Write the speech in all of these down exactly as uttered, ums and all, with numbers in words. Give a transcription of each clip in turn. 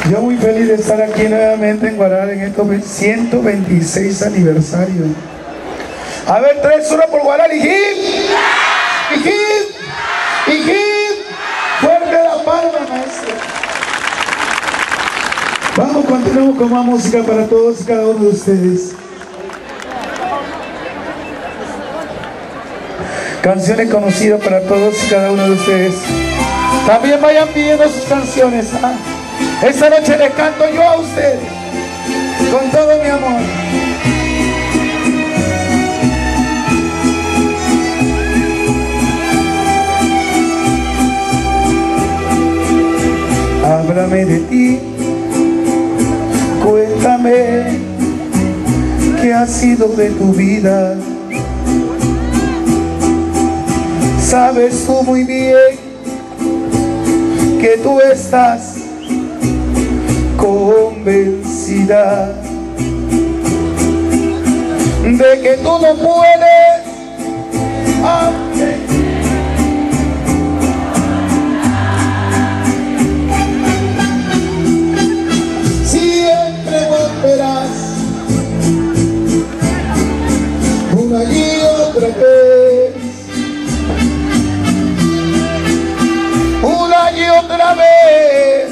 Yo muy feliz de estar aquí nuevamente en Guaral en estos ciento veintiséis aniversario. A ver, tres, uno por Guaral y hip, y hip, y hip. Fuerte la palma, maestro. Vamos, continuamos con más música para todos y cada uno de ustedes. Canciones conocidas para todos y cada uno de ustedes. También vayan pidiendo sus canciones, ¿ah? Esta noche les canto yo a ustedes con todo mi amor. Háblame de ti, cuéntame qué ha sido de tu vida. Sabes tú muy bien que tú estás convencida de que tú no puedes, aunque siempre volverás una y otra vez, una y otra vez.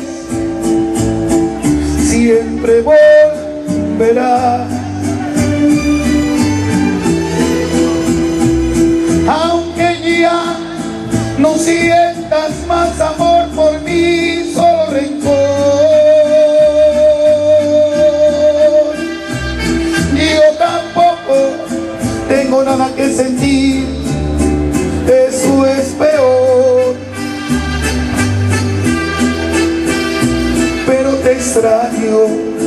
Siempre volverá, aunque ya no sientas más amor por mí, solo rencor. Yo tampoco tengo nada que sentir, eso es peor. Pero te extraño,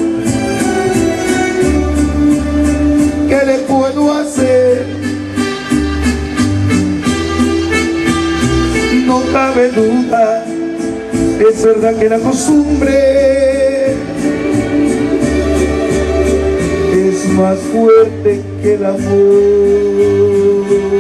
¿qué le puedo hacer? No cabe duda, es verdad que la costumbre es más fuerte que el amor.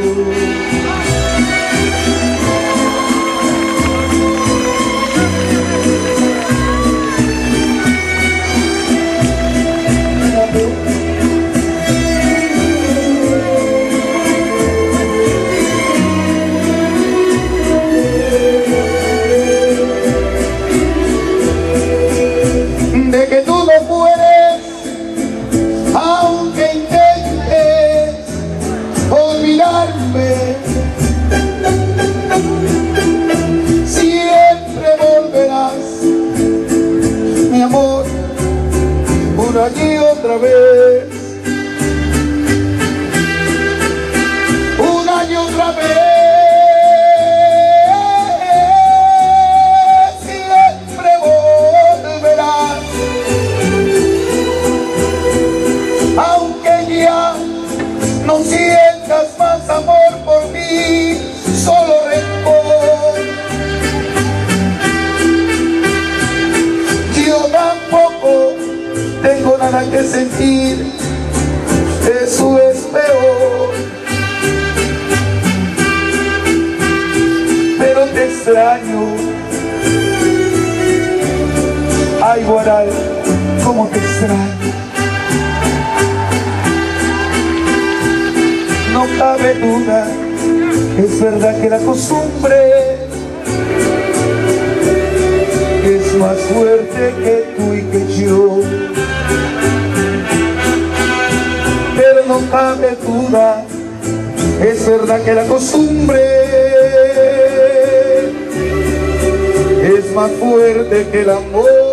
De que tú no puedes, aunque intentes olvidarme, siempre volverás, mi amor, una y otra vez, una y otra vez. No sientas más amor por mí, solo rencor. Yo tampoco tengo nada que sentir, eso es peor. Pero te extraño, ay Guaral, cómo te extraño. No cabe duda, es verdad que la costumbre es más fuerte que tú y que yo. Pero no cabe duda, es verdad que la costumbre es más fuerte que el amor.